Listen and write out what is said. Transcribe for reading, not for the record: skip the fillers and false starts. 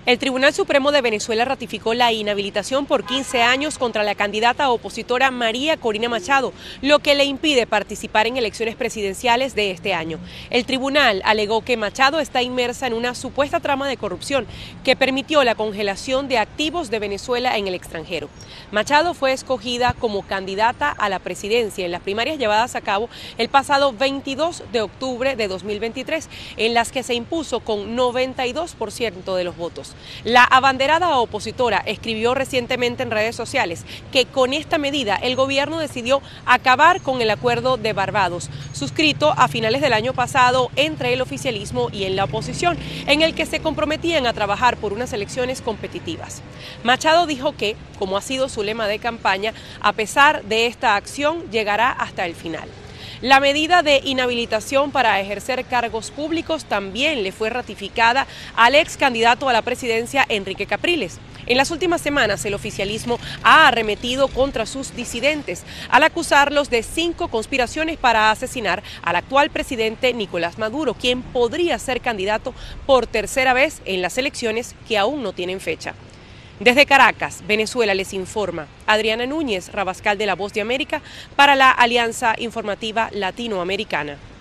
El Tribunal Supremo de Venezuela ratificó la inhabilitación por 15 años contra la candidata opositora María Corina Machado, lo que le impide participar en elecciones presidenciales de este año. El tribunal alegó que Machado está inmersa en una supuesta trama de corrupción que permitió la congelación de activos de Venezuela en el extranjero. Machado fue escogida como candidata a la presidencia en las primarias llevadas a cabo el pasado 22 de octubre de 2023, en las que se impuso con 92% de los votos. La abanderada opositora escribió recientemente en redes sociales que con esta medida el gobierno decidió acabar con el acuerdo de Barbados, suscrito a finales del año pasado entre el oficialismo y en la oposición, en el que se comprometían a trabajar por unas elecciones competitivas. Machado dijo que, como ha sido su lema de campaña, a pesar de esta acción llegará hasta el final. La medida de inhabilitación para ejercer cargos públicos también le fue ratificada al ex candidato a la presidencia Enrique Capriles. En las últimas semanas el oficialismo ha arremetido contra sus disidentes al acusarlos de 5 conspiraciones para asesinar al actual presidente Nicolás Maduro, quien podría ser candidato por tercera vez en las elecciones que aún no tienen fecha. Desde Caracas, Venezuela, les informa Adriana Núñez Rabascal de La Voz de América para la Alianza Informativa Latinoamericana.